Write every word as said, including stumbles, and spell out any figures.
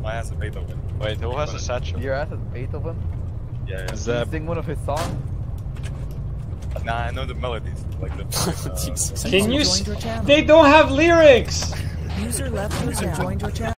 My ass is Beethoven. Wait, who has a satchel? Your ass is Beethoven? Yeah, yeah. Can you sing one of his songs? Nah, I know the melodies. Like the. Uh, Can you? S they don't have lyrics. User left user joined your channel.